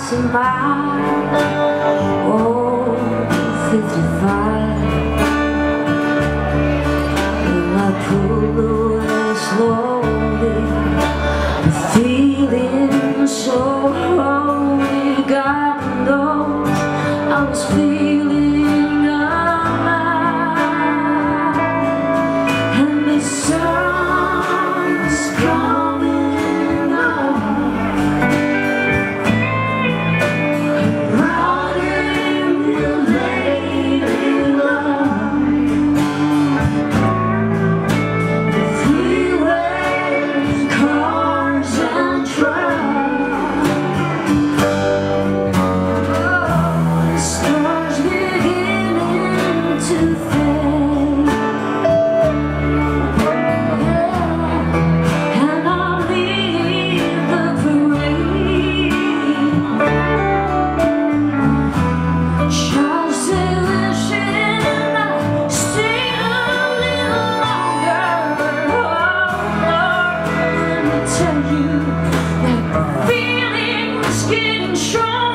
passing by. Oh, 55. And I pull away slowly, feeling so holy. God knows I was feeling alive. And the sun's coming up, riding the lady line. The freeway, cars and trucks, the stars beginning to fade. And I'll leave the parade. Just wishing I stayed a little longer. Oh, let me tell you that the feeling's getting stronger.